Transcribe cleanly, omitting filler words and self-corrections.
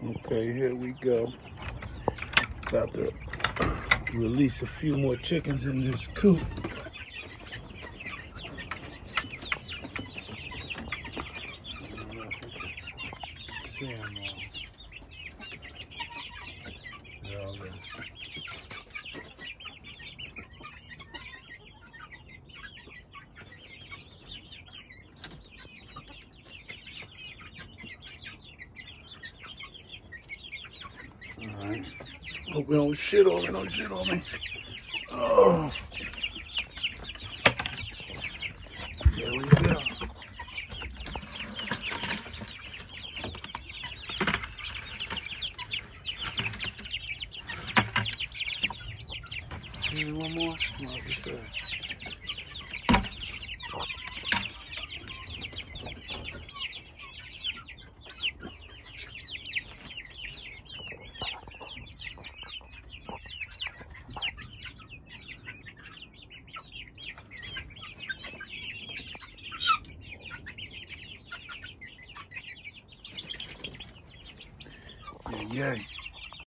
Okay, here we go. About to release a few more chickens in this coop. See them all. They're all resting. Alright. Hope we don't shit on me, don't shit on me. Oh. There we go. One more? No, just that. Yay.